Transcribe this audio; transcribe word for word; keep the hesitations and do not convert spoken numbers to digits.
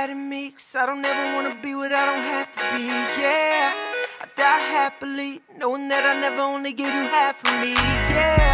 bad in me, 'cause I don't ever wanna be what I don't have to be, yeah. I die happily, knowing that I never only give you half of me, yeah.